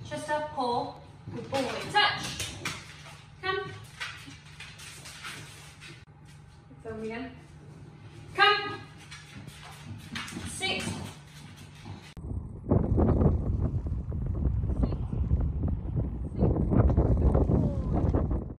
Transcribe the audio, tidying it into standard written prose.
Chest up, pull. Good boy. Touch. Come. It's over again. Come.